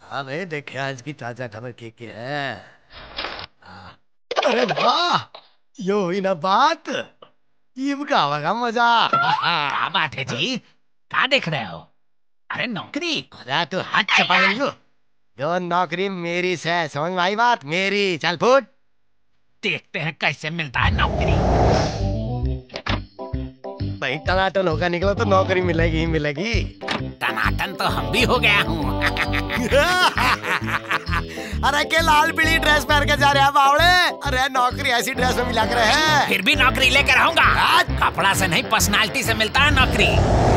हाँ भाई देखे आज की ताजा खबर क्या है। अरे वाह, यो हुई ना बात। टीम का होगा मजा। क्या बात है जी? क्या देख रहे हो? अरे नौकरी। अरे तू हाथ चपा लो। जो नौकरी मेरी से समझ में आई बात मेरी। चल फुट। देखते हैं कैसे मिलता है नौकरी। भाई टनाटन होगा निकला तो नौकरी मिलेगी ही मिलेगी। टनाटन तो हम भी हो गया हूँ। अरे के लाल पीली ड्रेस पहन के जा रहे हैं बावड़े। अरे नौकरी ऐसी ड्रेस में मिला कर है। फिर भी नौकरी लेकर आऊंगा। कपड़ा से नहीं पर्सनालिटी से मिलता है नौकरी।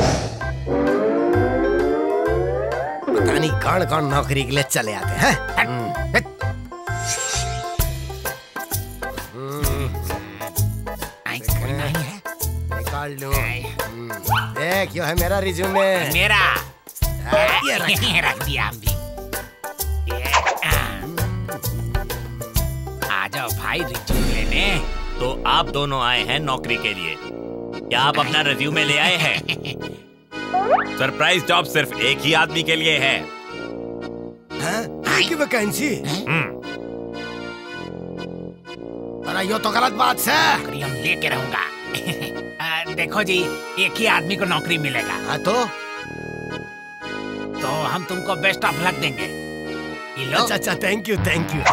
पता नहीं कौन कौन नौकरी के लिए चले आते हैं। कोई नहीं है। निकाल लो। देख यो है मेरा रिज्यूमे। मेरा ये रख दिया हम भी। आ जाओ भाई रिज्यूम लेने। तो आप दोनों आए हैं नौकरी के लिए। क्या आप अपना रिज्यूमे ले आए हैं? सरप्राइज जॉब सिर्फ एक ही आदमी के लिए है। एक ही वैकेंसी। अरे यो तो गलत बात है। नौकरी हम लेके रहूंगा। देखो जी, एक ही आदमी को नौकरी मिलेगा। हाँ तो हम तुमको बेस्ट ऑफ लक देंगे। अच्छा थैंक यू थैंक यू।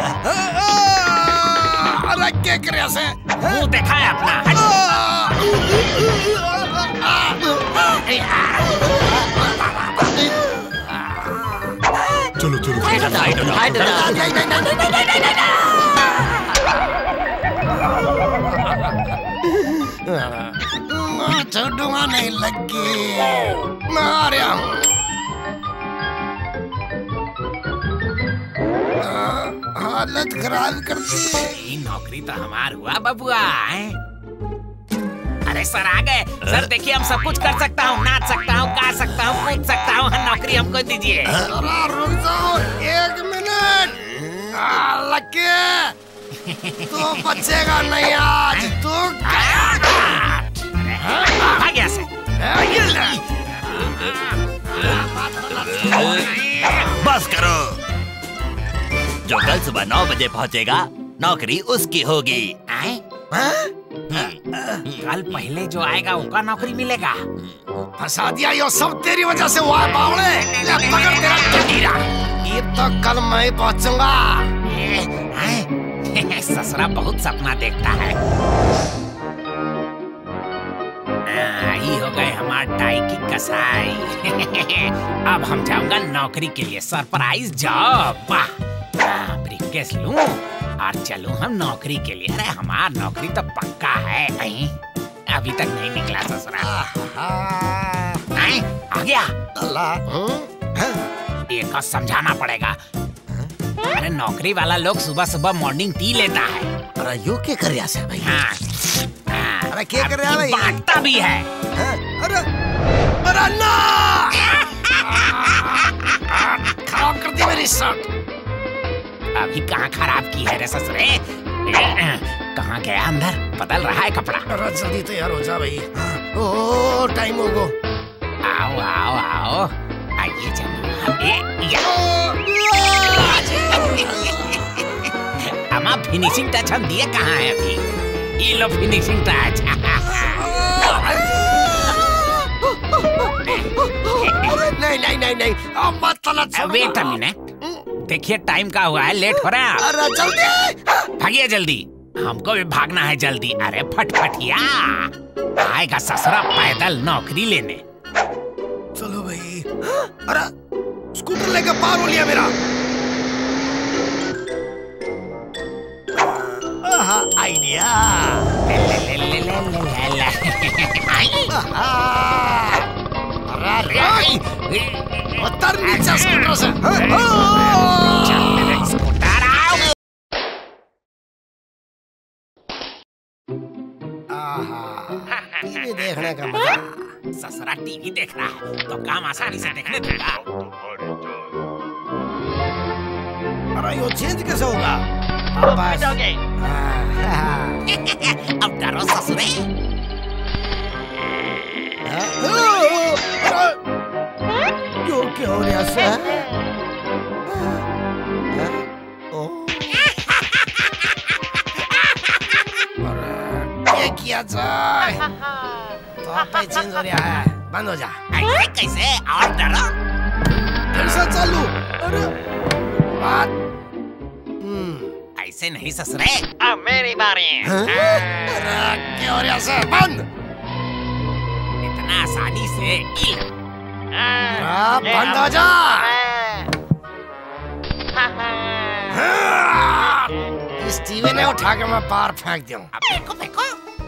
अरे क्या करे ऐसे? मुंह देखा है अपना। चलो छोड़ूंगा नहीं लगी। मैं आ रहा हूँ। हालत खराब कर दी। नौकरी तो हमार हुआ बबुआ। अरे सर आ गए। सर देखिए हम सब कुछ कर सकता हूँ, नाच सकता हूँ, गा सकता हूँ, कूद सकता हूँ। नौकरी हमको दीजिए। रुक जाओ 1 मिनट। लगे तू बचेगा नहीं आज। तू भाग्य से। बस करो। जो कल सुबह 9 बजे पहुंचेगा नौकरी उसकी होगी। कल पहले जो आएगा उनका नौकरी मिलेगा। फंसा दिया। यो सब तेरी वजह से हुआ है बावड़े। पकड़ तेरा कटीरा। ये तो कल मैं ही पहुंचूंगा। ससुरा बहुत सपना देखता है। ही हो गए हमारे टाई की कसाई। अब हम जाऊंगा नौकरी के लिए। Surprise job. ब्रीफकेस लूं और चलूं हम नौकरी के लिए। अरे हमार नौकरी तो पक्का है। अभी तक नहीं निकला ससुरा। आ गया। एक और समझाना पड़ेगा। अरे नौकरी वाला लोग सुबह सुबह मॉर्निंग टी लेता है। अरे यू क्या कर रहा है भाई? अरे क्या कर रहा है भाई? बांटता भी है। अरे ना खराब कर दी मेरी शर्ट। अभी कहाँ खराब की है रे ससुरे? कहाँ गया अंदर? बदल रहा है कपड़ा। अरे जल्दी तैयार हो जा भाई। ओ टाइम हो गो। आओ आओ आओ आइए जनाब। अम्मा फिनिशिंग टच हम दिए कहाँ है अभी? ये लो फिनिशिंग टच। नहीं अब मत तलत। Wait a minute. देखिए टाइम का हुआ है, लेट हो रहा है। अरे जल्दी भागिए जल्दी। हमको भी भागना है जल्दी। अरे फटफटिया आएगा ससुरा पैदल नौकरी लेने। चलो भाई। अरे स्कूटर लेकर पार हो लिया मेरा। आइडिया। उतर नीचे स्कूटर से। टीवी देखने का मजा। ससुरा टीवी देख रहा है तो काम आसानी से देखने दूंगा। अरे यो चेंज कैसे होगा? अब डरो ससुरे। यो क्या हो रहा है? तो पे चेंज हो रहा है, बंद हो जा। ऐसे कैसे? और डरो। कैसा चालू? अरे बात ऐसे नहीं ससुरे, अब मेरी बारी। क्या हो रहा है? बंद। इतना आसानी से बंद हो जा। इस टीवी ने उठा के मैं बाहर फेंक दूं। अब फेंको फेंको।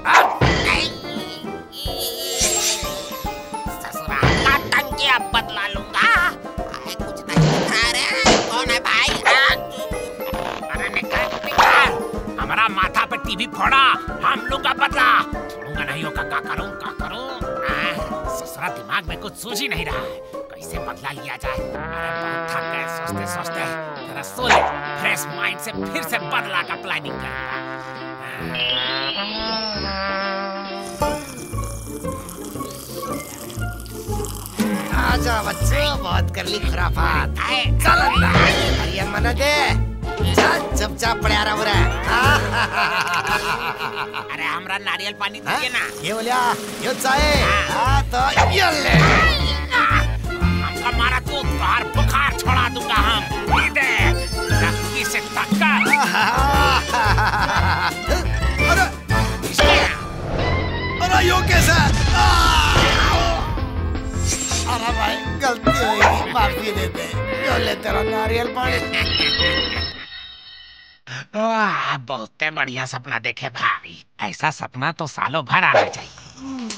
ससुराल का टंकी अब बदला लूंगा। कुछ नहीं दिख रहा रे, कौन है भाई? अरे निकल। हमारा माथा पे टीवी फोड़ा, हम लोग का बदला। छोड़ूंगा नहीं होगा, क्या करूं क्या करूं? ससुरा दिमाग में कुछ सूझ ही नहीं रहा है, कैसे बदला लिया जाए। अरे बहुत थक गए सोचते सोचते, जरा सो ले, फ्रेश माइंड से फिर से बदला का प्लानिंग करूंगा। आजा बच्चों, बहुत कर ली खुराफात। चल अंदर, अरे मना दे। चल चुपचाप पड़ा रहा बुरा। अरे हमरा नारियल पानी दीजिए ना। ये बोलिया, ये चाहे। हाँ तो ये ले। हमका मारा तो बाहर बुखार छोड़ा दूंगा हम। ये दे, लड़की से टक्कर। अरे यो कैसा? अरे भाई गलती हुई, माफी दे दे। यो ले तेरा नारियल पानी। बहुत बढ़िया सपना देखे भाई, ऐसा सपना तो सालों भर आना चाहिए।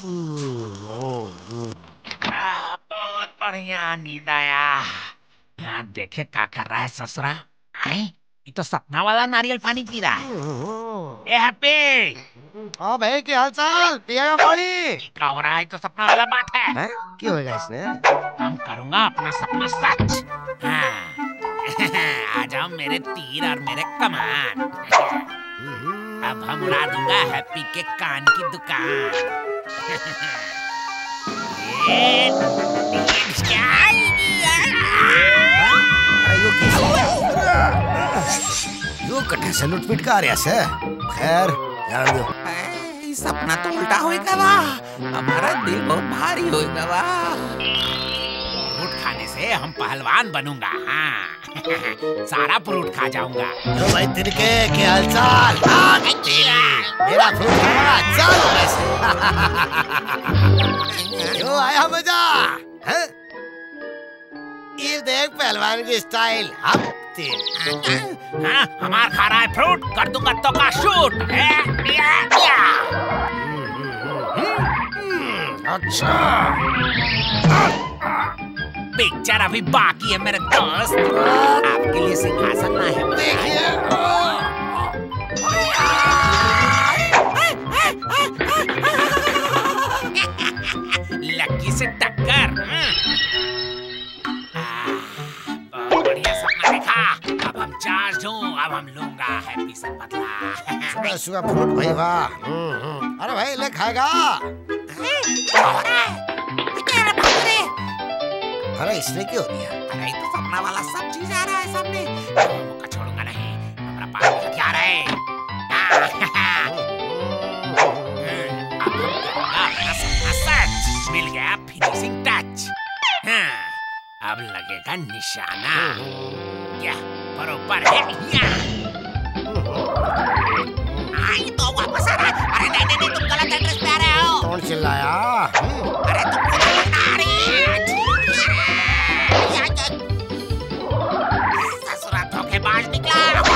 बहुत बढ़िया नींद आया। यहाँ देखे क्या कर रहा है ससुरा। ये तो सपना वाला नारियल पानी पी रहा है। ए हैप्पी। हाँ भाई क्या हाल चाल? पिएगा पानी? क्या हो रहा है? तो सपना वाला बात है। क्या होगा इसने? हम करूँगा अपना सपना सच। हाँ। आ जाओ मेरे तीर और मेरे कमान। अब हम उड़ा दूंगा हैप्पी के कान की दुकान। यो कट्ठे से लुटपिट का आ रहा है। खैर जान दो। सपना तो उल्टा होएगा वा। हमारा दिल बहुत भारी होएगा वा। फ्रूट खाने से हम पहलवान बनूंगा। हाँ। सारा फ्रूट खा जाऊंगा। तो भाई तिनके क्या हाल चाल? मेरा फ्रूट खाना चल वैसे। क्यों आया मजा? ये देख पहलवान की स्टाइल। हम हाँ, हमार खा रहा है फ्रूट, कर दूंगा तो का शूट। अच्छा पिक्चर अभी बाकी है मेरे दोस्त। आपके लिए सिंहासन ना है। देखिए लकी से टक्कर। बहुत बढ़िया सपना देखा। अब हम चार्ज हूँ, अब हम लूंगा हैप्पी से बदला। सुबह सुबह फ्रूट भाई वाह। अरे भाई ले खाएगा। अरे इसने क्यों दिया? अरे तो सपना वाला सब चीज आ रहा है सामने। मौका छोड़ूंगा नहीं, हमारा पास हथियार है। अपना सपना सच मिल गया, फिनिशिंग टच। अब लगेगा निशाना। क्या बरोबर है? आई तो वापस आ रहा है। अरे नहीं नहीं, तुम गलत एड्रेस पे आ रहे हो। कौन चिल्लाया? अरे तुम आ रही है। ससुरा धोखेबाज निकला।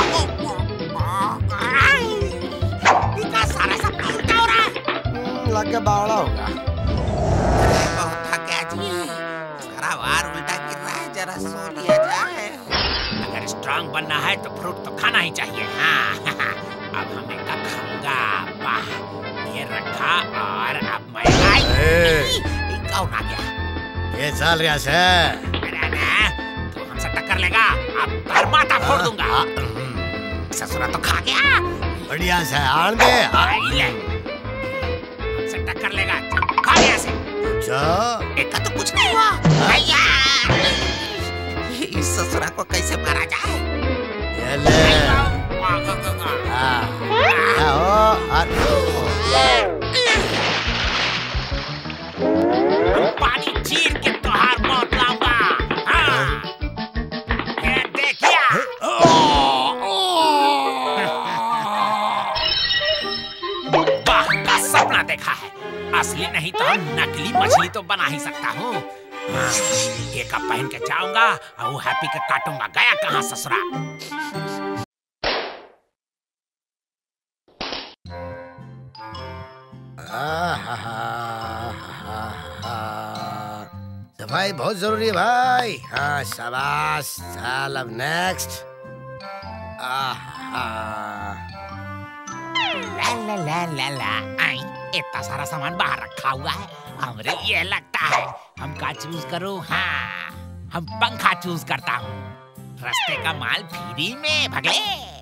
इतना सारा सपना उल्टा हो रहा है। लग के बावड़ा होगा। बहुत थक गया जी, सारा वार उल्टा गिर रहा है, जरा सो लिया जाए। अगर स्ट्रांग बनना है तो फ्रूट तो खाना ही चाहिए। हाँ। अब हमें का खाऊंगा। वाह, ये रखा और अब मैं कौन आ गया? ये चल रहा है। तो हमसे टक्कर लेगा, अब तर माथा फोड़ दूंगा। ससुरा तो खा गया। बढ़िया से आन दे। ले, हमसे टक्कर लेगा, खा गया से। एक का तो कुछ नहीं हुआ। भैया, इस ससुरा को कैसे मारा जाए? ये ले। हाँ। मछली तो बना ही सकता हूँ। हाँ, एक कप पहन के जाऊंगा और वो हैप्पी का काटूंगा। गया कहाँ ससुरा। सफाई बहुत जरूरी है भाई। हाँ शाबाश। चल अब नेक्स्ट। ला ला ला ला ला। आई, इतना सारा सामान बाहर रखा हुआ है। हमरे ये लगता है हम का चूज करूँ। हाँ, हम पंखा चूज करता हूँ। रास्ते का माल फ्री में भगले।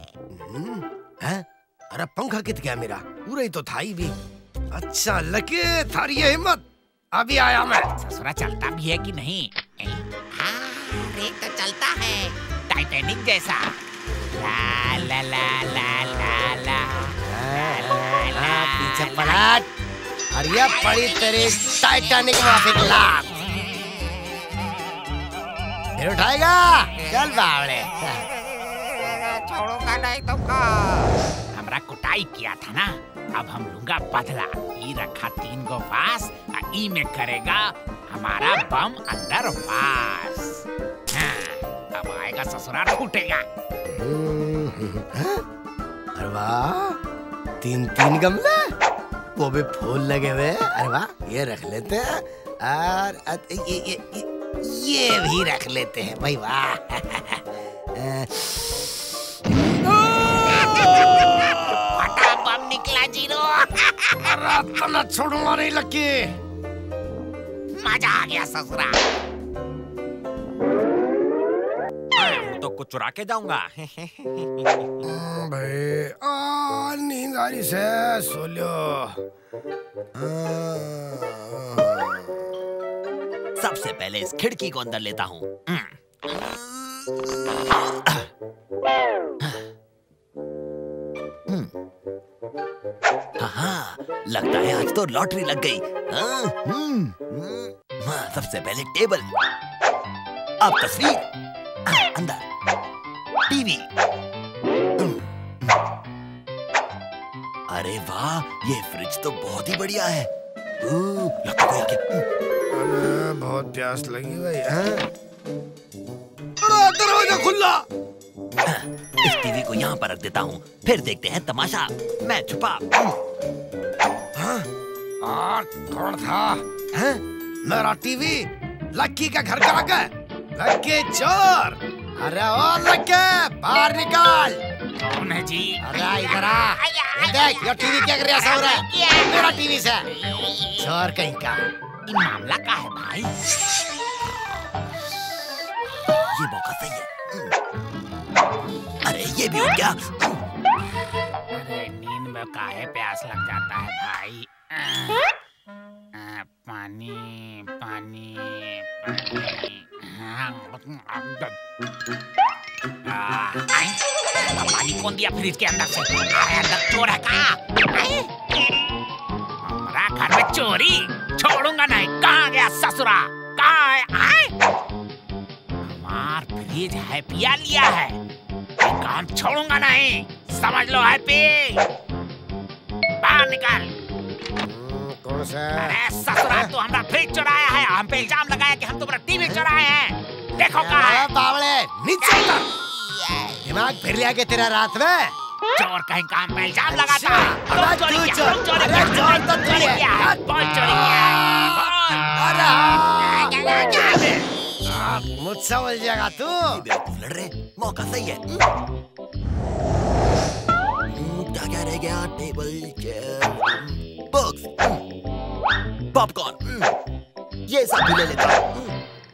अरे पंखा कित गया मेरा? पूरा ही तो था ही भी। अच्छा लकी थारी ये हिम्मत। अभी आया मैं। ससुरा चलता भी है कि नहीं? हाँ, रेत तो चलता है टाइटैनिक जैसा। ला ला ला ला ला ला। पीछे पलट और ये पड़ी तेरी टाइटैनिक माफिक लात। फिर उठाएगा? चल बावड़े। छोड़ूंगा नहीं तुमको। हमरा कुटाई किया था ना, अब हम लूंगा बदला। ई रखा 3 गो पास, ई में करेगा हमारा बम अंदर पास। हाँ, अब आएगा ससुराल फूटेगा। अरे वाह, 3 गमले, वो भी फूल लगे हुए। अरे वाह, ये रख लेते हैं और ये भी रख लेते हैं भाई। वाह फटा बम निकला जीरो। अरे छोड़ूंगा नहीं लकी। मजा आ गया ससुरा। तो कुछ चुरा के जाऊंगा। भाई नींद आ रही से सो लो। सबसे पहले इस खिड़की को अंदर लेता हूँ। हाँ, लगता है आज तो लॉटरी लग गई। सबसे पहले टेबल, अब तस्वीर, अंदर टीवी। अरे वाह, ये फ्रिज तो बहुत ही बढ़िया है। लगता है कि बहुत प्यास लगी भाई। दरवाजा खुला। इस टीवी को यहाँ पर रख देता हूँ, फिर देखते हैं तमाशा। मैं छुपा। और कौन था? मेरा टीवी लक्की का घर का आगे। लक्की चोर। अरे ओ लक्की, बाहर निकाल। कौन है जी? अरे इधर आ। ये देख, ये टीवी क्या कर रहा है? सो रहा है मेरा टीवी से। चोर कहीं का। ये मामला का है भाई? ये मौका सही है। अरे ये भी उठ गया। अरे नींद में काहे प्यास लग जाता है भाई। पानी पानी पानी कौन दिया फ्रिज के अंदर से? अरे अंदर चोर है का? हमारा घर में चोरी छोड़ूंगा नहीं। कहाँ गया ससुरा? कहाँ है? हमार फ्रिज हैप्पिया लिया है, काम छोड़ूंगा नहीं। समझ लो हैप्पी, बाहर निकाल। कौन सा? अरे ससुरा, तू हमारा फ्रिज चुराया है। हम पे इल्जाम लगाया कि हम तुम्हारा टीवी चुराए हैं। देखो कहाँ है। बावड़े नीचे उतर। दिमाग फिर लिया के तेरा रात में? चोर कहीं काम पे इल्जाम लगाता है। अरे चोरी तू किया, चोर। तुम चोरी अरे किया, चोर तो तुम तू चोरी है। किया है। बहुत चोरी किया है। मुझसे उलझेगा तू। बेवकूफ लड़ रहे, मौका सही है। क्या क्या रह गया? टेबल, चेयर, बुक्स, पॉपकॉर्न, ये सब भी ले लेता हूँ।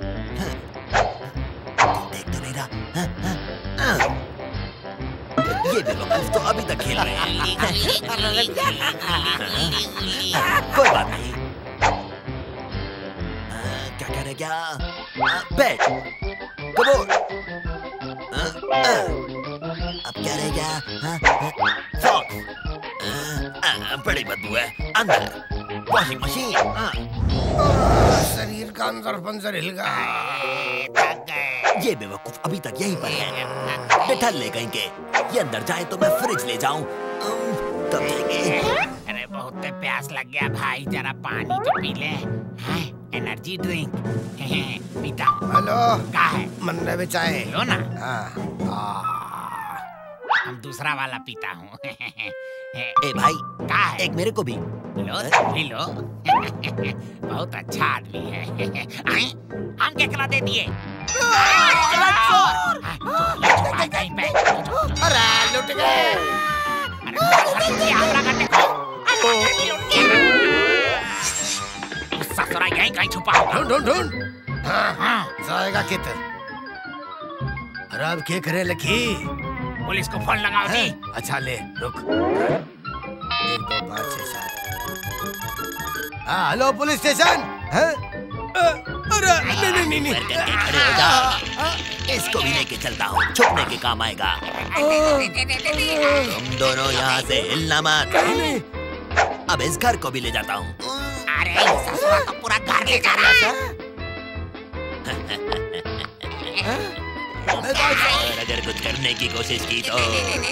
देख तो नहीं रहा। ये बेवकूफ तो अभी तक खेल रहे हैं। कोई बात नहीं। क्या क्या रह गया? बेड, कबोर्ड, अब क्या रह गया? सॉक्स, बड़ी बदबू है। अंदर वॉशिंग मशीन। शरीर का अंदर पंजर हिल गया। ये बेवकूफ अभी तक यहीं पर है। बिठल ले कहीं के। ये अंदर जाए तो मैं फ्रिज ले जाऊं, तब जाएंगे। अरे बहुत प्यास लग गया भाई, जरा पानी तो पी ले। एनर्जी ड्रिंक पीता हूँ। हेलो, क्या है? मन रहे चाय? लो ना। हाँ। हम दूसरा वाला पीता हूँ। ए भाई, क्या है? एक मेरे को भी। लो तुम भी लो। बहुत अच्छा आदमी है। हम केकड़ा दे दिए। कहीं पे। अरे लुट गए। ससुरा यहीं कहीं छुपा होगा। ढूंढ ढूंढ ढूंढ। हाँ, जाएगा कित। अरे अब क्या करे लखी? पुलिस को फोन लगाओ जी। अच्छा ले, रुक। 1 2 5 6 7। हाँ, हेलो पुलिस स्टेशन। अरे नहीं नहीं करके खड़े हो जा। इसको भी लेके चलता हूँ, छुपने के काम आएगा। तुम दोनों यहाँ से हिलना मत। अब इस घर को भी ले जाता हूँ। अरे ससुरा तो पूरा घर ले जा रहा है। और अगर कुछ करने की कोशिश की तो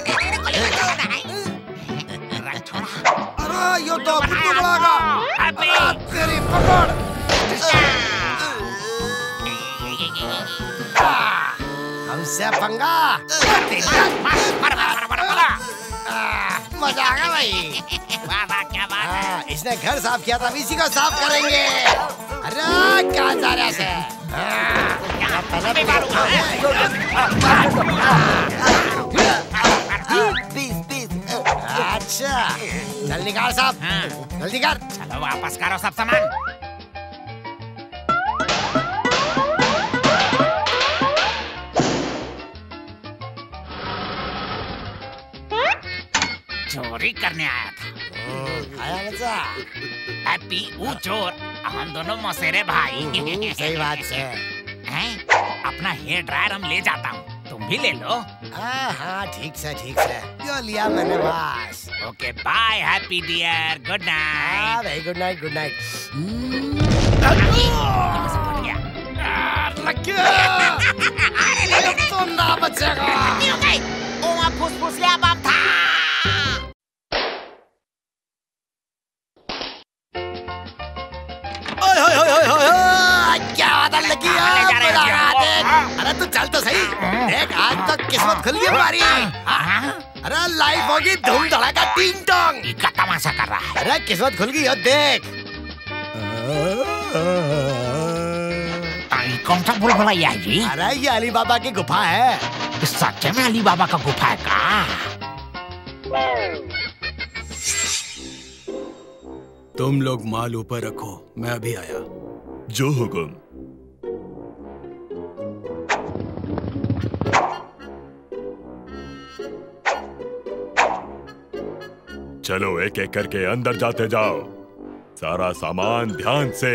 अरे यो तो बुद्धू बड़ागा। तेरी पकड़। हमसे पंगा। मजा आ गया भाई। क्या बात है? इसने घर साफ किया था, इसी को साफ करेंगे। अरे क्या जा रहा है? अच्छा, जल्दी कर साहब। जल्दी कर। चलो वापस करो सब सामान। चोरी करने आया था। आया मजा। हैप्पी वो चोर, हम दोनों मौसेरे भाई। सही बात है। हैं? अपना हेयर ड्रायर हम ले जाता हूँ, तुम भी ले लो। हाँ ठीक से यो लिया मैंने बस। Okay bye happy dear, good night. Very good night, good night. कहाँ से फट गया? लग गया। अब तो ना बचेगा। ओ वहाँ फुसफुसिया बम था। क्या बात लगी? अरे तू चल तो सही। देख आज तक किस्मत खुल गई हमारी। अरे लाइफ होगी धूम धड़ाका टिंग टोंग। क्या तमाशा कर रहा है? अरे किस्मत खुल गई हो देख। कौन सा बुलबुलाया है जी? अरे ये अली बाबा की गुफा है। सच में अली बाबा का गुफा है का? तुम लोग माल ऊपर रखो, मैं अभी आया। जो हुकुम। चलो एक एक करके अंदर जाते जाओ, सारा सामान ध्यान से।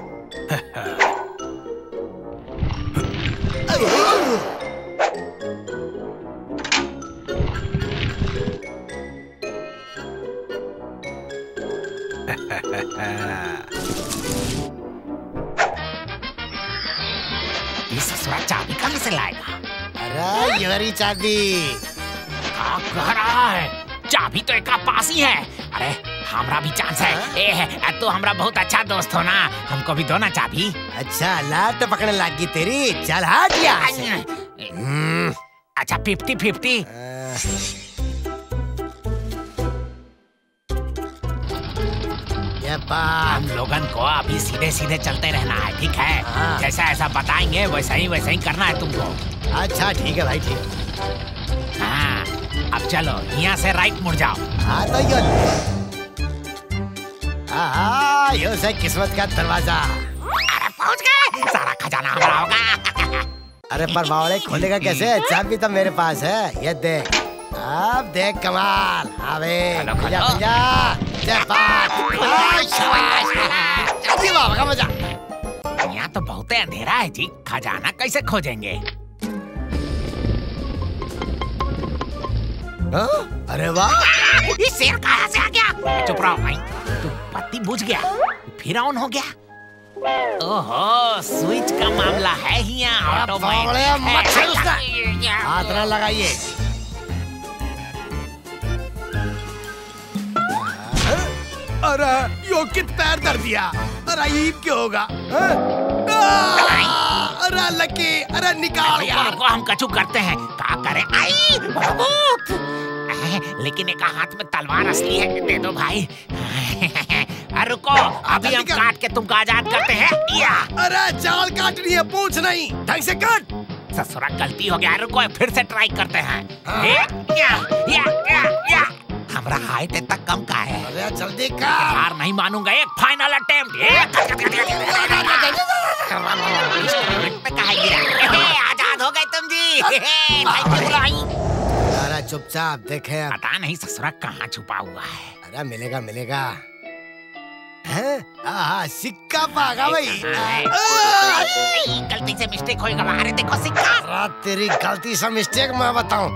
ये ससुरा चाबी कहाँ से लाएगा? अरे ये वाली चाबी। क्या कह रहा है? चाबी तो एक पास ही है। अरे हमरा भी चांस है। ए तो हमरा बहुत अच्छा दोस्त हो ना, हमको भी दो ना चाबी। अच्छा लात तो पकड़ने लगी तेरी। चल हट यहाँ से। अच्छा 50-50। हम लोगन को अभी सीधे सीधे चलते रहना है, ठीक है? हाँ। जैसा ऐसा बताएंगे वैसा ही करना है तुमको। अच्छा ठीक है भाई, ठीक। हाँ अब चलो यहाँ से राइट मुड़ जाओ। हाँ तो यो यो से किस्मत का दरवाजा। अरे पहुँच गए, सारा खजाना हमारा होगा। अरे पर बावड़े खोलेगा कैसे? चाबी तो मेरे पास है, ये देख। अब देख कमाल। हाँ बे, बाबा का मजा। यहाँ तो बहुत अंधेरा है जी, खजाना कैसे खोजेंगे? अरे वाह, ये शेर कहाँ से आ गया? चुप रहो भाई, तू बत्ती बुझ गया फिर ऑन हो गया। ओहो स्विच का मामला है यहाँ। हाथ ना लगाइए। अरे यो कित पैर दर दिया। रहीम क्यों होगा? अरे लकी, अरे निकाल यार को हम कचू करते हैं, क्या करें? आई बहुत। लेकिन एक हाथ में तलवार असली है, दे दो भाई। रुको, अभी हम काट के तुमको आजाद करते हैं। या अरे चाल काटनी है, पूछ नहीं, ढंग से काट। ससुरा गलती हो गया, रुको फिर से ट्राई करते हैं। या हमारा हाइट इतना कम का है। अरे जल्दी कर। हार नहीं मानूंगा, एक फाइनल अटेम्प्ट। आजाद हो गए तुम जी। अरे चुपचाप देखे, पता नहीं ससुरा कहाँ छुपा हुआ है। अरे मिलेगा मिलेगा। सिक्का पागा भाई। गलती से मिस्टेक होएगा। अरे देखो सिक्का। तेरी गलती से मिस्टेक मैं बताऊं।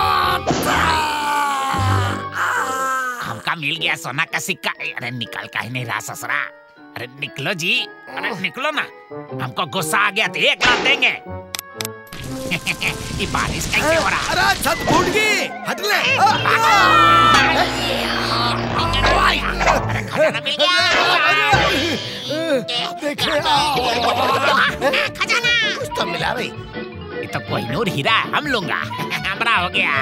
हमका मिल गया सोना का सिक्का। अरे निकल का ही नहीं रहा ससुरा। अरे निकलो जी, अरे निकलो ना। हमको गुस्सा आ गया तो 1 लाख देंगे। ये बारिश कैसे हो रहा? अरे छत फूट गई, हट ले। अरे खजाना मिल गया। खजाना कुछ तो मिला भाई। ये तो कोहिनूर हीरा है, हम लूंगा। हमारा हो गया।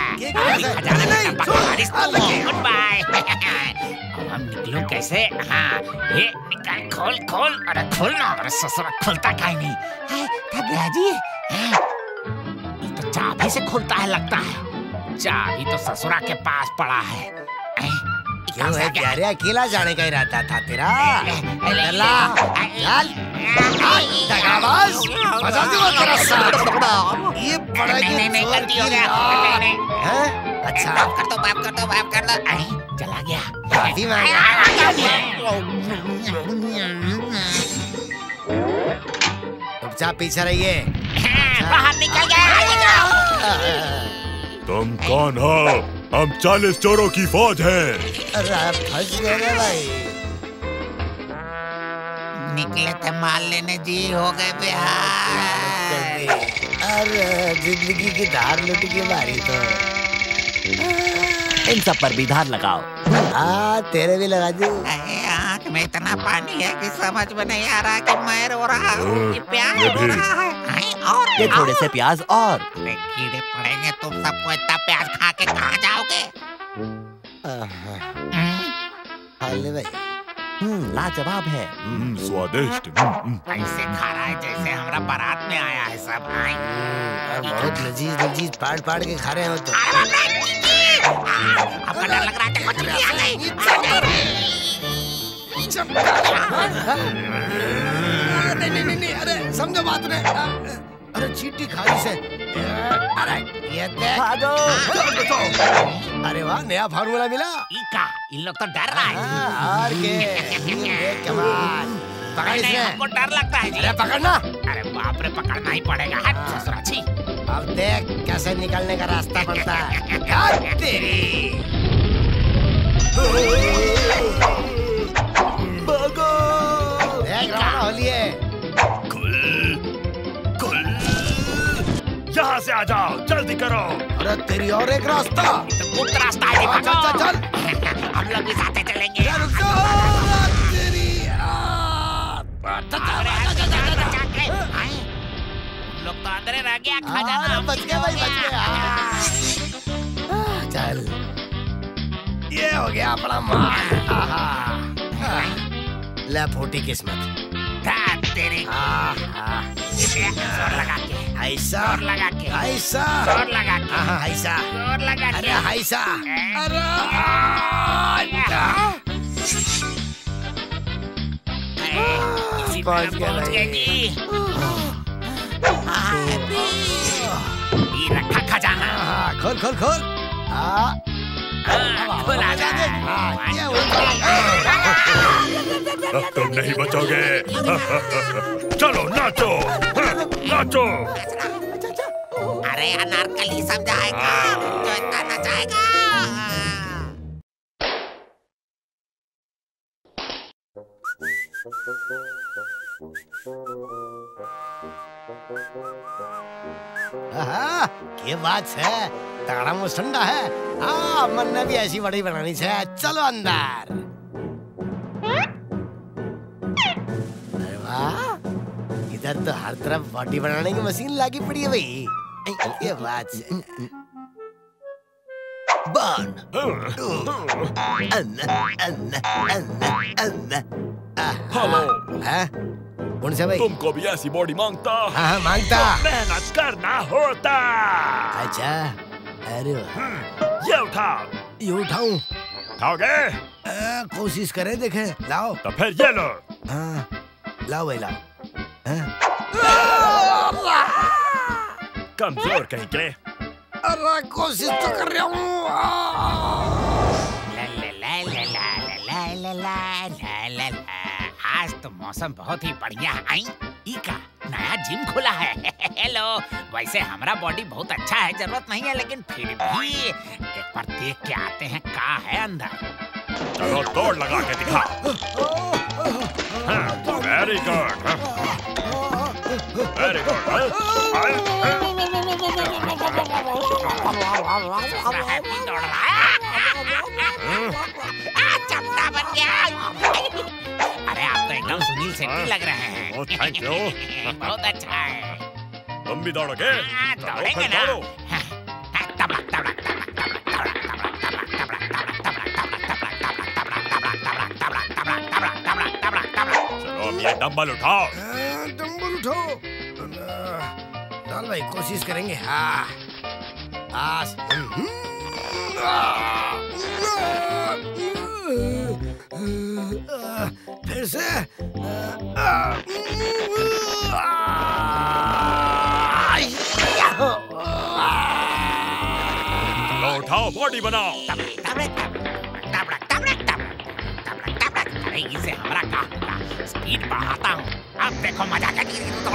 Good bye. अब हम निकलूं कैसे? हाँ ये निकाल, खोल खोल। अरे खोल ना। अरे ससुरा खुलता काहे नहीं? जी ये तो चाबी से खुलता है लगता है। चाबी तो ससुरा के पास पड़ा है। क्यों है प्यारे, अकेला जाने का इरादा था तेरा? दगाबाज, बजा दूंगा तेरा साथ। ये पड़ेगी। नहीं गलती हो गया। अच्छा माफ कर दो। चला गया। माफी मांगा। चुपचाप पीछे रहिए। बाहर निकल गया। तुम कौन हो? हम 40 चोरों की फौज है। अरे फंस गए रे भाई। निकले थे माल लेने जी, हो गए बिहार। अरे जिंदगी की धार लुट के मारी तो। इन सब पर भी धार लगाओ। हाँ तेरे भी लगा दी। आँख में इतना पानी है कि समझ में नहीं आ रहा कि मैं रो रहा हूँ कि प्यार हो रहा है। और ये थोड़े से प्याज और। कीड़े पड़ेंगे तुम सबको। इतना प्याज खा के कहाँ जाओगे? हाले भाई। लाजवाब है। स्वादिष्ट। ऐसे खा रहा है जैसे हमारा बारात में आया है सब। बहुत लजीज लजीज पाड़ पाड़ के खा रहे हो तो। आपका डर लग रहा है? मछली आ गई। नहीं, अरे समझो बात ने। अरे चींटी खाई से। अरे ये देख। अरे वाह, नया फार्मूला मिला। इन लोग तो डर रहा है। और के कमाल। पकड़ इसे। हमको डर लगता है जी। अरे पकड़ना। अरे बाप रे, पकड़ना ही पड़ेगा। हट ससुरा छी। अब देख कैसे निकलने का रास्ता बनता है। तेरी भागो। देख रहा होली है। यहाँ से आ जाओ, जल्दी करो। अरे तेरी और एक रास्ता। गुप्त रास्ता है। चल हम लोग भी साथ चलेंगे। लोग तो अंदर रह गया। खजाना बच गया भाई, बच गया। चल ये हो गया अपना माल। ले फूटी किस्मत। तेरी जोर लगा के। ऐसा जोर लगा के। ऐसा जोर लगा के। ऐसा जोर लगा के। अरे ऐसा। अरे पहुंच गए जी। ये रखा खजाना। खोल खोल खोल। खुला जा। अब तुम नहीं बचोगे। चलो नाचो, नाचो। अरे अनारकली समझाएगा जो इतना नचाएगा। क्या बात है, तगड़ा मुस्टंडा है। हाँ मन ने भी ऐसी बड़ी बनानी है। चलो अंदर। हर तरफ बॉडी बनाने की मशीन लागी पड़ी है भाई। ये बात है। 1 2 हेलो, हाँ? कौन सा भाई? तुमको भी ऐसी बॉडी मांगता? हाँ मांगता। मेहनत करना होता। अच्छा, अरे ये उठाओ। ये उठाऊं? उठाओगे? कोशिश करें, देखें। लाओ। तो फिर ये लो। हाँ, लाओ भाई लाओ। हाँ? कमजोर कहीं के। अरे कोशिश तो कर रहा हूँ। आज तो मौसम बहुत ही बढ़िया है। का नया जिम खुला है। हेलो, वैसे हमारा बॉडी बहुत अच्छा है, जरूरत नहीं है, लेकिन फिर भी एक बार देख के आते हैं क्या है अंदर। चलो तोड़ लगा के दिखा। Very good, very good. दौड़ रहा है। चपटा बन गया। अरे आप तो एकदम सुनील शेट्टी लग रहे हैं। Thank you. बहुत अच्छा है। तुम भी दौड़ोगे? दौड़ेंगे ना। चलो अब ये डंबल उठाओ। डंबल उठाओ। चल भाई कोशिश करेंगे। हाँ, फिर से। चलो उठाओ, बॉडी बनाओ। अरे इसे हमारा क्या होगा? स्पीड बढ़ाता हूँ। अब देखो मजा क्या।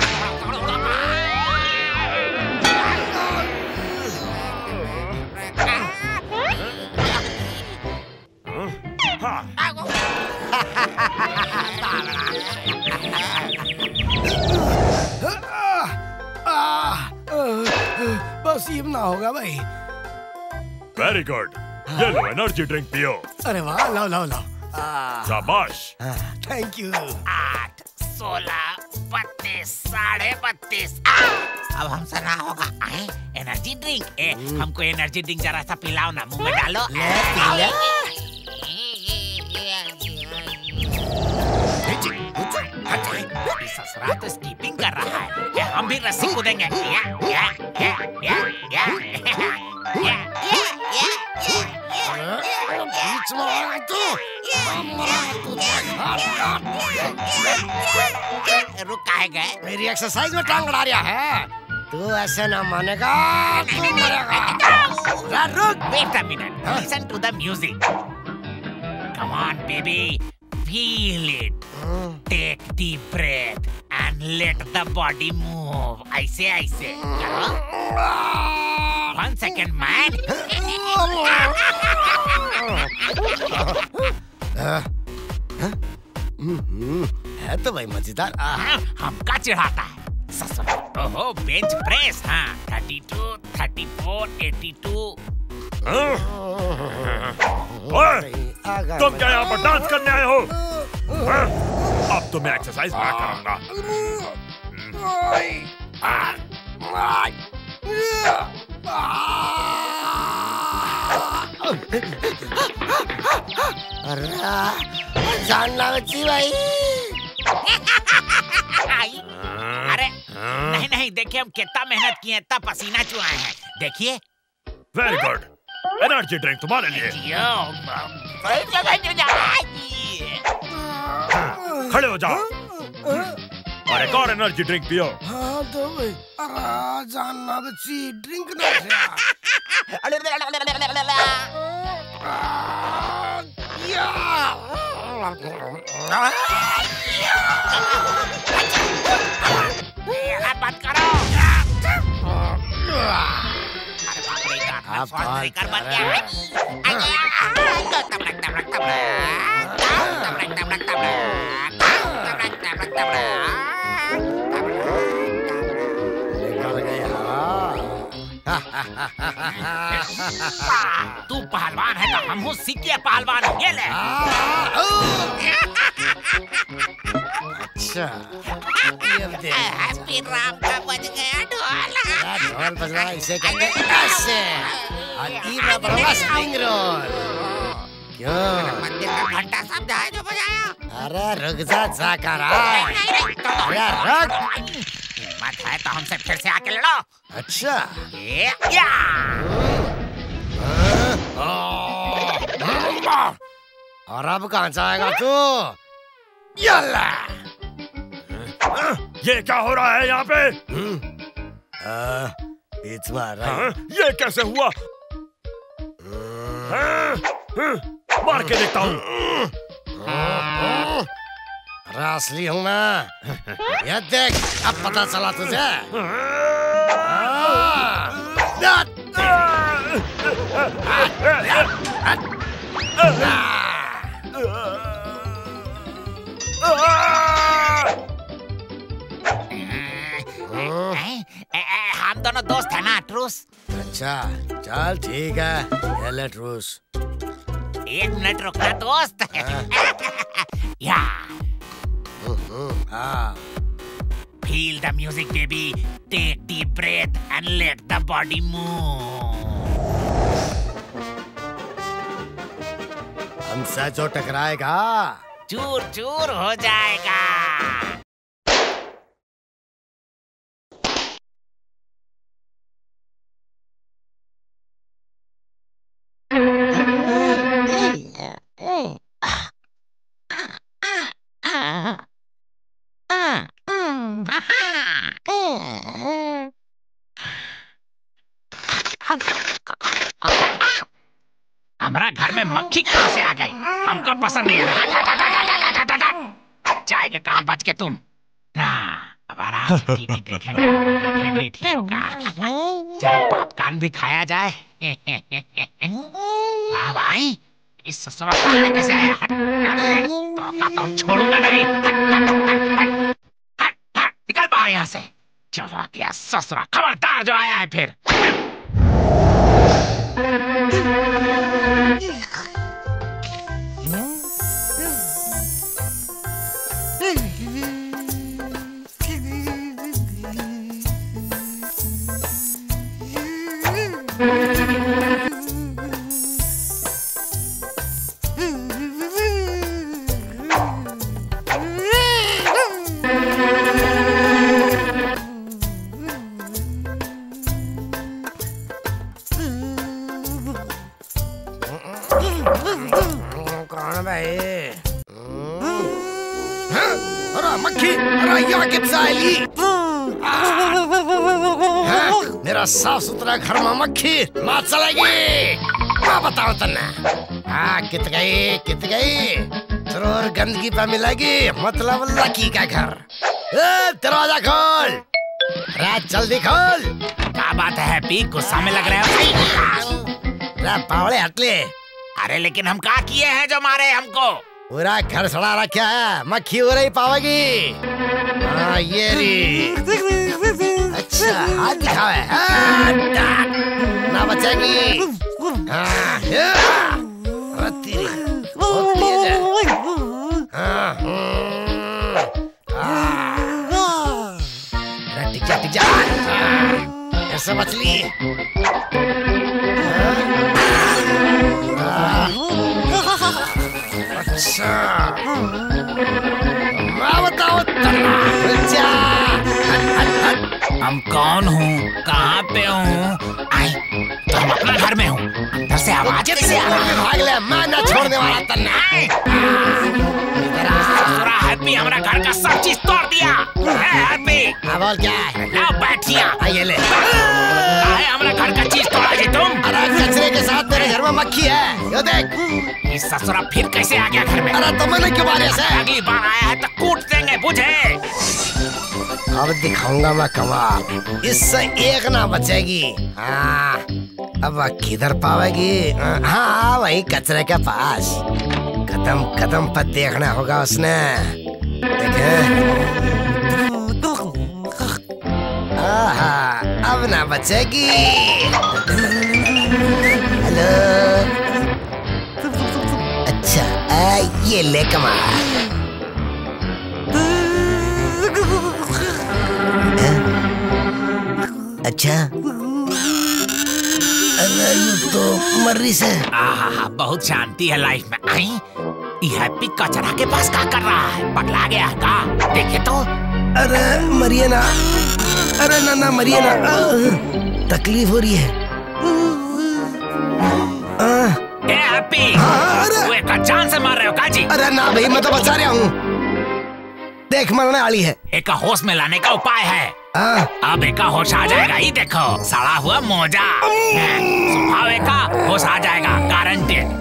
बस ये ना होगा भाई। Very good. ये लो एनर्जी ड्रिंक पियो। अरे वाह, लाओ लाओ लाओ। शाबाश। Thank you. 8, 16, 32, 32.5। अब हमसे ना होगा। Energy drink. हमको एनर्जी ड्रिंक जरा सा पिलाओ ना, मुंह में डालो। ससुरा तो स्कीपिंग कर रहा है। हम भी रस्सी कूदेंगे। रुक काहे गए? मेरी एक्सरसाइज में टांग अड़ा रहा है। तू ऐसे ना मानेगा, तू मरेगा। रुक। Wait a minute. Listen to the music. Come on, baby. Feel it. Take deep breath and let the body move. ऐसे ऐसे. 1 second, man. है तो भाई मजेदार। हमका चिढ़ाता है ससुरा। ओहो, बेंच प्रेस। हाँ, 32, 34, 82। तुम क्या यहाँ पर डांस करने आए हो? अब तो मैं एक्सरसाइज मैं करूंगा। जानना बच्ची भाई। अरे नहीं नहीं, देखिए हम कितना मेहनत किए, इतना पसीना चुहाए हैं। देखिए। Very good. एनर्जी ड्रिंक तुम्हारे लिए। खड़े हो जाओ और एक और एनर्जी ड्रिंक पियो। हाँ तो भाई। जानना बच्ची ड्रिंक ना। बंद करो। तू पहलवान है तो हम हूँ सीखिए पहलवान। ये ले। अच्छा हैप्पी राम का बज गया ढोल। ढोल बज रहा है, इसे कहते हैं ऐसे। और ई मैं बड़ा स्प्रिंग रोल। क्यों? मंदिर का घंटा समझाए जो बजाया। अरे रुक जा जाकरा। अरे रुक। हिम्मत है तो हमसे फिर से आके लड़ो। अच्छा। या। और अब कहाँ जाएगा तू? यल्ला। ये क्या हो रहा है यहाँ पे? बीच मार रहा है। ये कैसे हुआ? मार के देखता हूँ। असली हूँ मैं। ये देख, अब पता चला तुझे। हम दोनों दोस्त हैं ना ट्रूस। अच्छा चल ठीक है, ये ले ट्रूस। 1 मिनट रुकना दोस्त। या। Feel the music, baby. Take deep breath and let the body move. हमसे जो टकराएगा चूर चूर हो जाएगा। हमारा घर में मक्खी कहाँ से आ गई? हमको पसंद नहीं है। जाएगा कहाँ बच के तुम? चलो पॉपकॉर्न भी खाया जाए। भाई इस ससुरा साले कैसे आया? तो हम छोड़ूंगा नहीं। निकल बाहर यहाँ से। चलो क्या ससुरा, खबरदार जो आया है फिर। कौन भाई? अरे मक्खी, अरे यहाँ कितना आयली? मेरा साफ सुथरा घर में मक्खी मार चलेगी। क्या बताओ तन्ना? कित गई जरूर गंदगी पे मिलेगी, मतलब लकी का घर। दरवाजा खोल, रात जल्दी खोल। क्या बात है हैप्पी, गुस्सा में लग रहे हो? पावड़े हटले। अरे लेकिन हम क्या किए हैं जो मारे हमको? पूरा घर सड़ा रखा है, मक्खी हो रही पावेगी। हाँ ये री। अच्छा हाथ दिखावे, ना बचेगी। हाँ तेरी टिक जा ऐसे मछली। अच्छा मैं बताओ हम कौन हूँ, कहाँ पे हूँ? तो हम अपना घर में हूँ। अंदर से आवाज कैसे आ रही है? भाग ले, मैं न छोड़ने वाला तन्ना। ससुरा हैप्पी हमारा घर का सब चीज तोड़ दिया। हैप्पी बोल क्या है? लो बैठिया। ये ले। हमारा घर का चीज तोड़ा जी तुम? अरे कचरे के साथ मेरे घर में मक्खी है, ये देख। ये ससुरा फिर कैसे आ गया घर में? अरे तो मैंने क्यों मारे से? अगली बार आया है तो कूट देंगे, बुझे? अब दिखाऊंगा मैं कमाल, इससे एक ना बचेगी। हाँ अब किधर पावेगी? हाँ वही कचरे के पास, कदम कदम पर देखना होगा उसने। देखे अब ना बचेगी। हेलो अच्छा ये ले कमाल। अच्छा, अरे यू तो मर्री से। आहा, बहुत शांति है लाइफ में। आई ये हैप्पी कचरा के पास क्या कर रहा है? पगला गया है का? देखे तो। अरे मरिए ना, अरे ना मरिए ना, तकलीफ हो रही है। ए हैप्पी, तू एक जान से मार रहे हो काजी? अरे ना भाई, मैं तो बचा रहा हूँ। देख मरने वाली है। एक होश में लाने का उपाय है। अब एक होश आ जाएगा, ही देखो। सड़ा हुआ मोजा सुबह एक होश आ जाएगा, गारंटेड।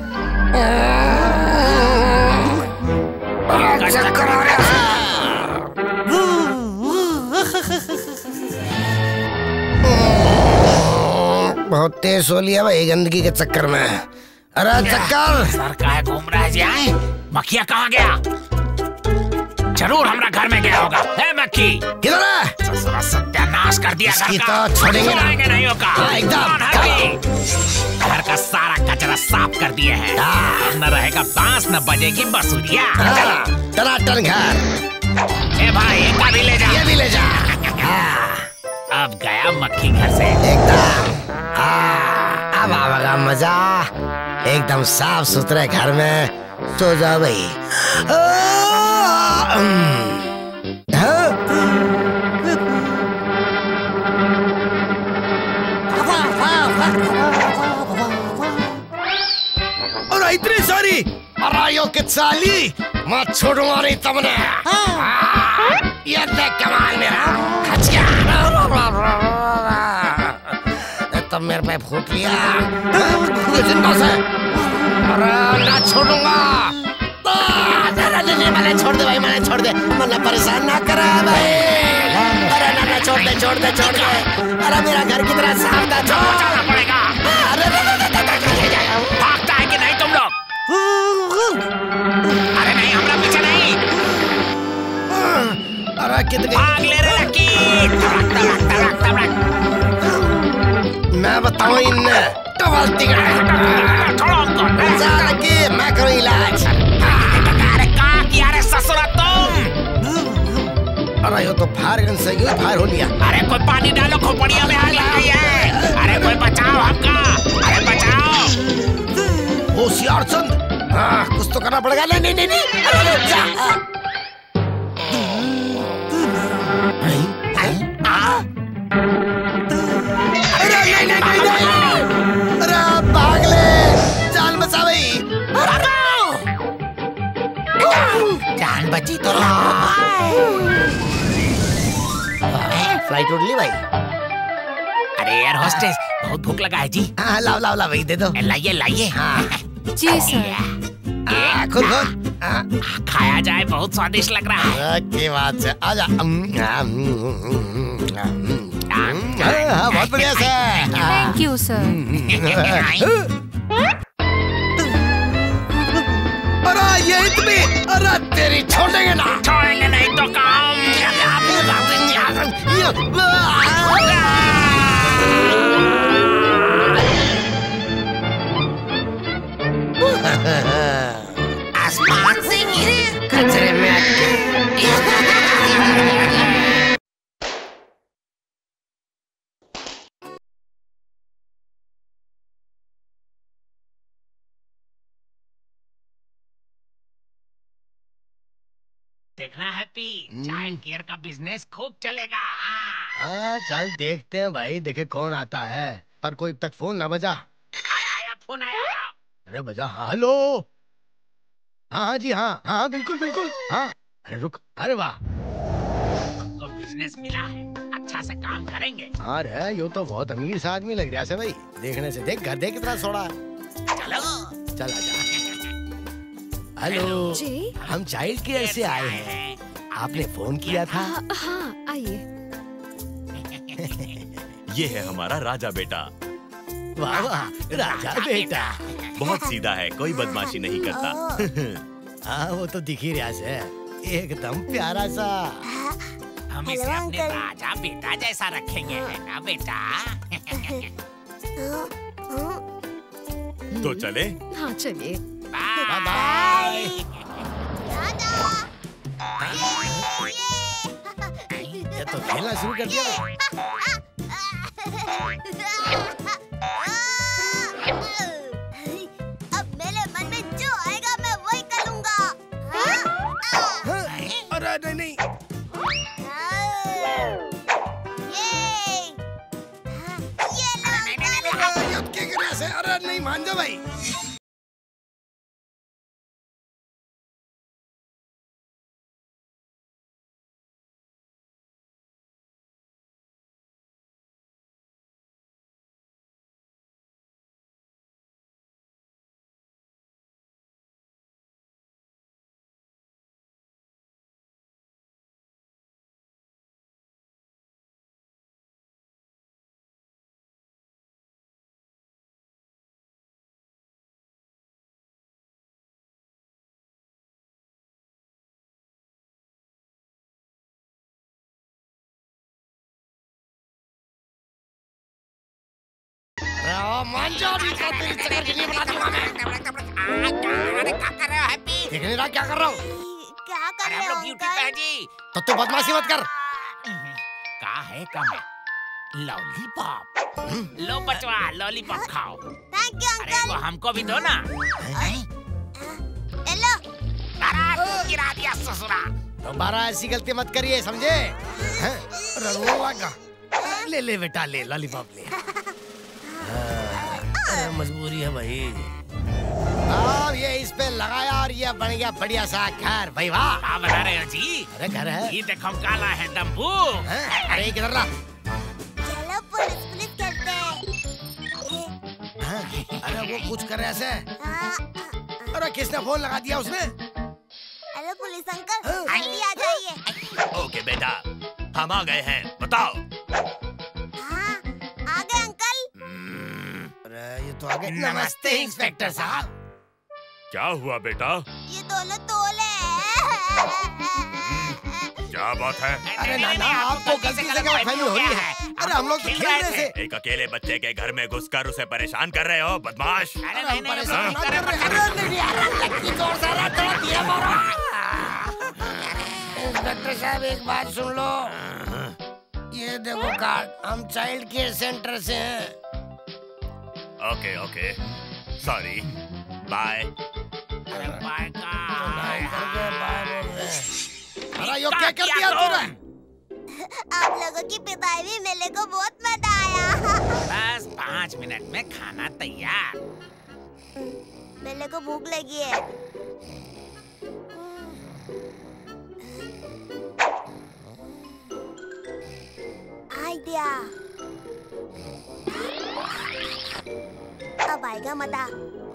बहुत तेज सो लिया भाई गंदगी के चक्कर में। अरे चक्कर सर का है घूम रहा है जी। मक्खिया कहाँ गया? जरूर हमारा घर में गया होगा। ए मक्खी किधर है? सत्यानाश कर दिया घर का। तो छोड़ेंगे नहीं होगा एकदम। घर का सारा कचरा साफ कर दिए हैं। न रहेगा बांस, न बजेगी बांसुरिया। टनाटन घर। ए भाई एक भी ले जा, ये भी ले जा। अब गया मक्खी घर से एकदम। अब आवेगा मजा। एकदम साफ सुथरे घर में सो जा भाई। और इतनी सारी अरायो के चाली मैं छोड़ूंगा नहीं तुमने। ये देख कमाल मेरा खचिया। तब मेरे पे फूट लिया जिंदा से। अरे ना छोड़ूंगा। मैंने छोड़ दे भाई, मैंने छोड़ दे, मैंने परेशान ना करा भाई। अरे ना छोड़ दे, छोड़ दे, छोड़ दे। अरे मेरा घर की तरह साफ था, जाना पड़ेगा। अरे भागता है कि नहीं तुम लोग? अरे नहीं, हमारा पीछे नहीं। अरे कितने भाग ले रे लकी। मैं बताऊं इन्हें टवलती छोड़ो हमको। मैं करूँ इलाज। अरे कहाँ किया रे ससुरा तुम? अरे ये तो फायर गन से ही फायर हो लिया। अरे कोई पानी डालो, खोपड़िया में आग लग गई है। अरे कोई बचाओ हमका, अरे बचाओ। होशियार चंद, हाँ कुछ तो करना पड़ेगा। नहीं नहीं नहीं, नहीं। अरे जा। अरे नहीं नहीं नहीं, अरे भाग ले, जान बचा भाई। जान बची तो फ्लाइट उड़ ली भाई। अरे एयर होस्टेस, बहुत भूख लगा है जी। हाँ लाओ लाओ लाओ भाई, दे दो। लाइए लाइए। हाँ जी सर। खुद खुद खाया जाए, बहुत स्वादिष्ट लग रहा है। की बात है, आजा। हाँ बहुत बढ़िया से। Thank you sir. अरे ये इतनी, अरे तेरी छोड़ेंगे ना। छोड़ेंगे नहीं तो काम। आसमान से गिरे कचरे में अटके। देखना हैप्पी, चाइल्ड केयर का बिजनेस खूब चलेगा। हाँ चल देखते हैं भाई, देखे कौन आता है। पर कोई तक फोन ना बजा। आया फोन आया। अरे बजा। हाँ हेलो। हाँ हाँ जी, हाँ हाँ बिल्कुल बिल्कुल। हाँ अरे रुक, अरे वाह, तो बिजनेस मिला है, अच्छा से काम करेंगे। हाँ रे, यो तो बहुत अमीर सा आदमी लग रहा है भाई। देखने से देख, घर देख कितना सोड़ा है। चलो चल आजा। हेलो जी, हम चाइल्ड केयर से आए हैं, आपने फोन किया था। हाँ आइए। ये है हमारा राजा बेटा। वाह वाह, राजा बेटा। बहुत सीधा है, कोई बदमाशी नहीं करता। हाँ वो तो दिख ही रहा है, एकदम प्यारा सा। हम इसे अपने राजा बेटा जैसा रखेंगे, है ना बेटा? तो चले। हाँ चलिए। Bye bye. ये तो खेलना शुरू कर दिया। अब मेरे मन में जो आएगा मैं वही करूँगा। अरे नहीं अरे नहीं मान जा भाई। मान जाओ, तेरी चक्कर के लिए बना दूंगा मैं। अरे क्या कर रहे हो हैप्पी? देख नहीं रहा क्या कर रहा हूँ? क्या कर अरे रहे हम हो लोग ड्यूटी अंकल? पे हैं जी। तो तू बदमाशी मत कर। का है कम है लॉलीपॉप। लो बचवा लॉलीपॉप खाओ। थैंक यू अरे वो अंकल। हमको भी दो ना। हेलो। अरे गिरा दिया ससुरा। दोबारा ऐसी गलती मत करिए, समझे? हैं? ले ले बेटा, ले लॉलीपॉप ले। अरे मजबूरी है भाई। अब ये इस पे लगाया और ये बन गया बढ़िया सा घर। भाई वाह। क्या बना रहे हो जी? अरे घर है। ये देखो हम काला है डम्बू। अरे किधर रहा? चलो पुलिस करते हैं। अरे वो कुछ कर रहे ऐसे। हाँ। अरे किसने फोन लगा दिया उसने? हेलो पुलिस अंकल, जल्दी आ जाइए। ओके बेटा, हम आ गए हैं, बताओ। हाँ, आ गए अंकल। अरे ये तो आ गए। नमस्ते इंस्पेक्टर साहब। क्या हुआ बेटा? ये दोनों तोले क्या बात है? अरे नाना, आपको गलती से गलतफहमी हो रही है। अरे हम लोग तो खेल रहे थे। एक अकेले बच्चे के घर में घुसकर उसे परेशान कर रहे हो, बदमाश। अरे नहीं परेशान नहीं मत कर रहे। अरे नहीं यार, लड़की जोर से रहा तो दिया मारो। इंस्पेक्टर साहब एक बात सुन लो। ये देखो कार्ड, हम चाइल्ड केयर सेंटर से हैं। Okay okay, sorry, bye. अरे बाय का। अरे यो क्या कर दिया तूने? आप लोगों की पिटाई भी मेरे को बहुत मजा आया। बस 5 मिनट में खाना तैयार। मेरे को भूख लगी है। आइडिया। अब आएगा मजा।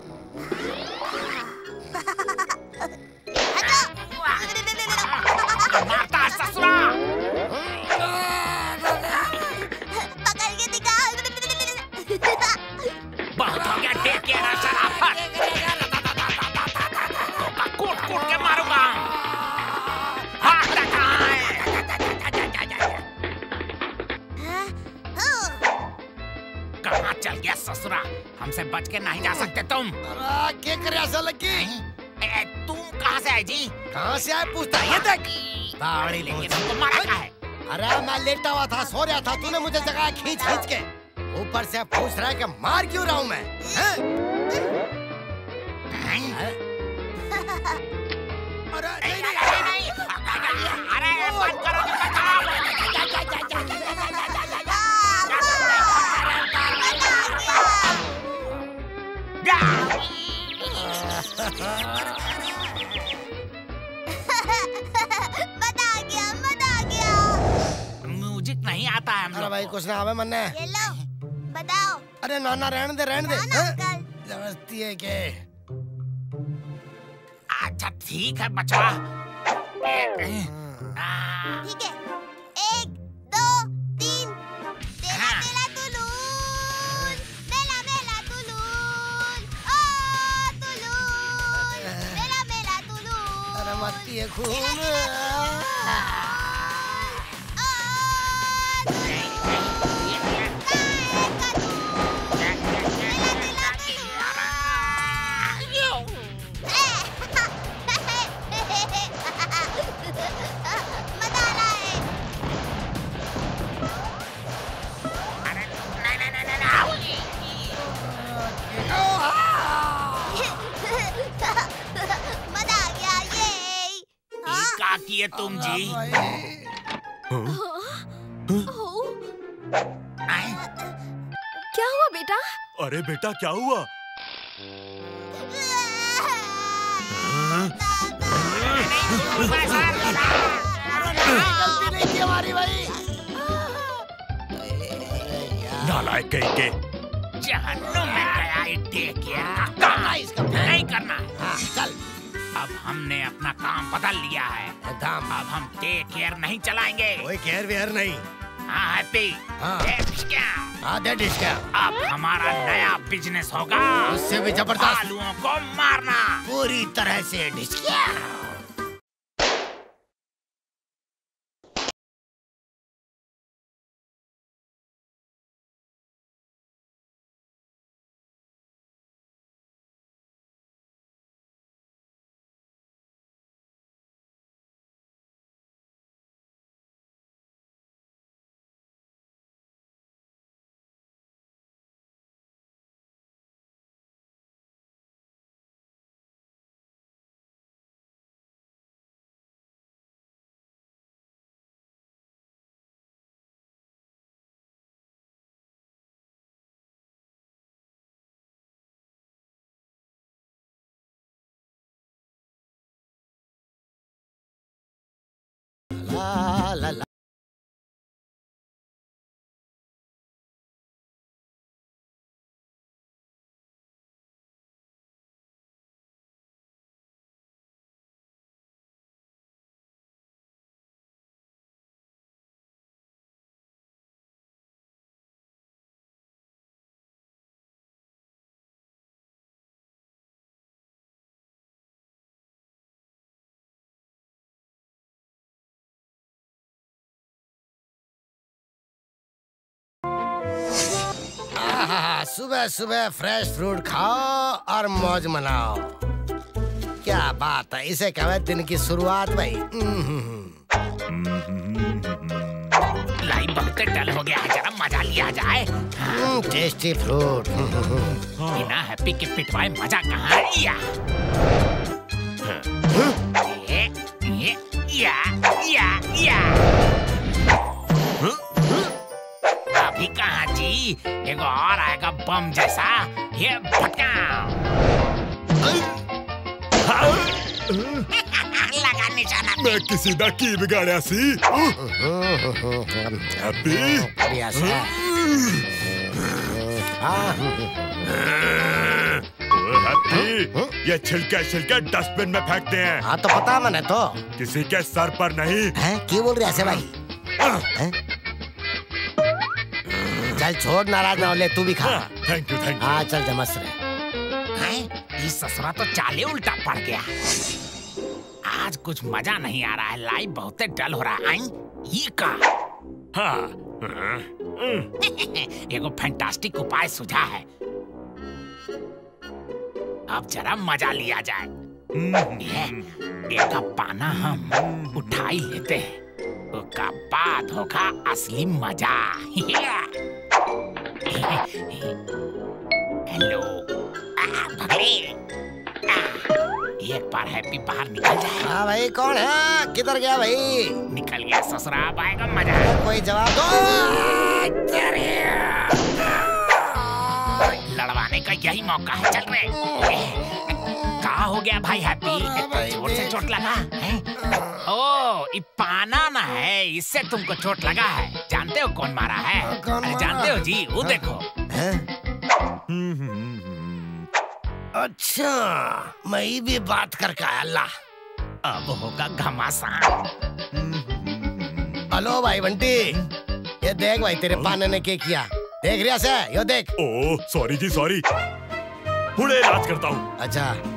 मारता है ससुरा। पकड़ के दिखा। बहुत हो गया, टेक केयर है शराफत। कूट कूट के मारूंगा। हाथ टकाए। कहाँ चल गया ससुरा? हमसे बच के नहीं जा सकते तुम। अरे क्या करे ऐसा लगी? तुम कहाँ से आए जी? कहाँ से आए पूछता है? ये देख दाढ़ी लेकिन हमको मारा क्या है? अरे मैं लेटा हुआ था, सो रहा था, तूने मुझे जगाया खींच खींच के। ऊपर से पूछ रहा है कि मार क्यों रहा हूँ मैं? अरे नहीं नहीं, अरे बंद करो, मजा आ गया। म्यूजिक नहीं आता है हम अरे लोग भाई को। कुछ ना आवे मन ने। ये लो, बताओ। अरे नाना रहने दे रहने दे। नाना अंकल। जबरदस्ती है के? अच्छा ठीक है बचवा। ठीक है, 1 2 3। तेला तेला तुलून, मेला मेला तुलून, ओ तुलून, मेला मेला तुलून। अरे मत्ती है खून। तुम जी? आए? क्या हुआ बेटा? अरे बेटा क्या हुआ? गलती नहीं थी हमारी भाई। नालायक कहीं के। जहन्नुम में गया टेक केयर का काम इसका नहीं करना है। हाँ, चल अब हमने अपना काम बदल लिया है। एकदम। अब हम टेक केयर नहीं चलाएंगे। कोई केयर वेयर नहीं। हाँ हैप्पी। हाँ। क्या? दैट इज क्या? अब हमारा नया बिजनेस होगा उससे भी जबरदस्त। आलुओं को मारना। पूरी तरह से डिस्किया। ला ला ला। सुबह सुबह फ्रेश फ्रूट खाओ और मौज मनाओ। क्या बात है, इसे कहते दिन की शुरुआत भाई। लाइफ बहुत डल हो गया है, जरा मजा लिया जाए। Tasty fruit. बिना हैप्पी के पिटवाए मजा कहाँ है? या। अभी कहाँ जी? एगो और आएगा बम जैसा। ये भटकाओ। लगा निशाना। मैं किसी दा की बिगाड़िया सी। हैप्पी। बढ़िया से। हैप्पी, ये छिलके डस्टबिन में फेंकते हैं। हाँ तो पता मैंने तो। किसी के सर पर नहीं। हैं? क्यों बोल रहे ऐसे भाई? हैं? चल छोड़, नाराज ना हो, ले तू भी खा। Thank you. हाँ चल जमस रहे। ये ससुरा तो चाले उल्टा पड़ गया। आज कुछ मजा नहीं आ रहा है, लाइफ बहुत डल हो रहा है। ये का? हाँ। एगो फैंटास्टिक उपाय सुझा है। अब जरा मजा लिया जाए। एक पाना हम उठा ही लेते हैं, उसका बाद होगा असली मजा। हेलो भगले, एक बार हैप्पी बाहर निकल जाए। हाँ भाई कौन है? किधर गया भाई? निकल गया ससुरा, अब आएगा मजा। कोई जवाब दो। लड़वाने का यही मौका है, चल रहे। कहाँ हो गया भाई हैप्पी? जोर से चोट लगा है? ओ, ये पाना ना है, इससे तुमको चोट लगा है। जानते हो कौन मारा है? अरे जानते हो जी, वो देखो। अच्छा, मैं भी बात करके आया। अल्लाह, अब होगा घमासान। हेलो भाई बंटी, ये देख भाई तेरे पाने ने क्या किया। देख रिया से, यो देख। ओह सॉरी जी सॉरी, हुणे इलाज करता हूँ। अच्छा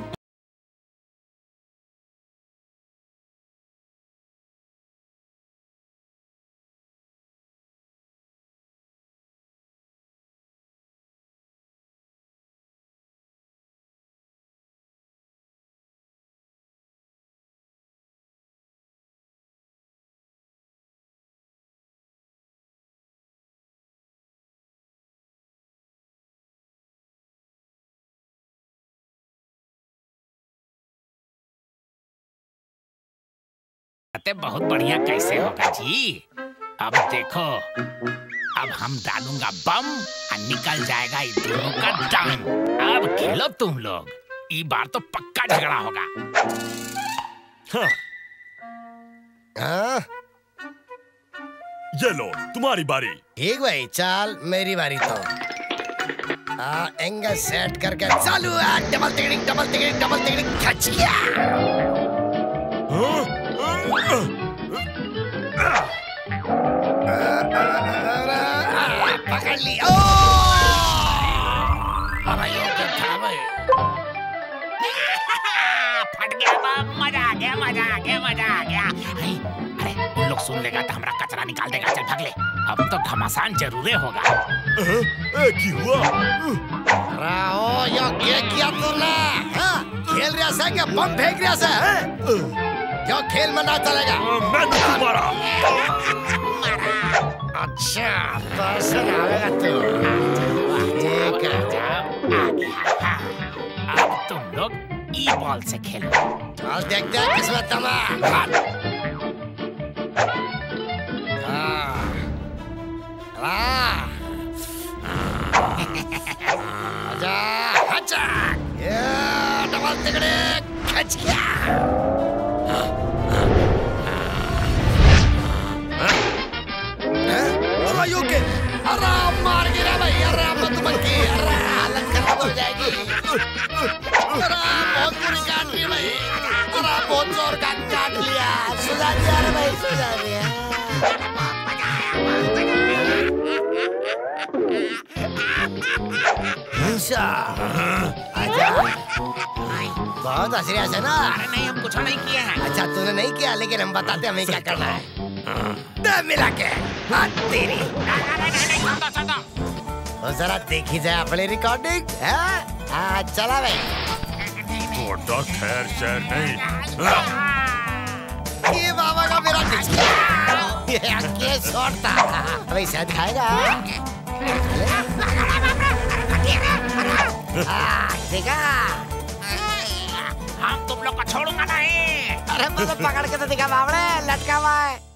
अते बहुत बढ़िया कैसे होगा जी। अब देखो, अब हम डालूंगा बम और निकल जाएगा इन दोनों का दम। अब खेलो तुम लोग, इस बार तो पक्का झगड़ा होगा। हाँ। हाँ? ये लो तुम्हारी बारी। ठीक भाई, चल मेरी बारी तो। एंगल सेट करके चालू है। Double ticketing, double ticketing, double ticketing, खच गया। पकड़ ली। अरे ये क्या था भाई? फट गया बम, मजा आ गया, मजा आ गया, मजा आ गया। अरे उन लोग सुन लेगा तो हमारा कचरा निकाल देगा। चल भाग ले, अब तो घमासान जरूर होगा। क्या हुआ? राहो, यो क्या किया तूने? हाँ? खेल रहा है क्या? बम फेंक रहा है? यो खेल में ना चलेगा। मैं तुम्हारा। अच्छा, तो ऐसे आएगा तू। ठीक है। अब तुम लोग ई बॉल से खेलो। चल देखते हैं किसमें दम है। आजा, आजा। ये डबल तिकड़े खच गया। योगे, अरे मार गिरा भाई। अरे मत की, अरे हालत खराब हो जाएगी। अरे बहुत बुरी काट रही भाई। अरे बहुत जोर का काट लिया। सुझा दिया रे भाई, सुझा दिया। आजा, बहुत हंस रहा है ना। अरे नहीं, हम कुछ नहीं किया है। अच्छा तूने नहीं किया, लेकिन हम बताते हमें क्या करना है। दे मिला के तेरी। और जरा देखी जाए अपनी रिकॉर्डिंग। चला भाई। छोटा खैर शहर नहीं। ये बाबा का मेरा ये शॉट था। भाई शायद खाएगा। देखा, हम तुम लोग को छोड़ूंगा नहीं। अरे मतलब पकड़ के तो दिखा बाबड़े, लटका हुआ है।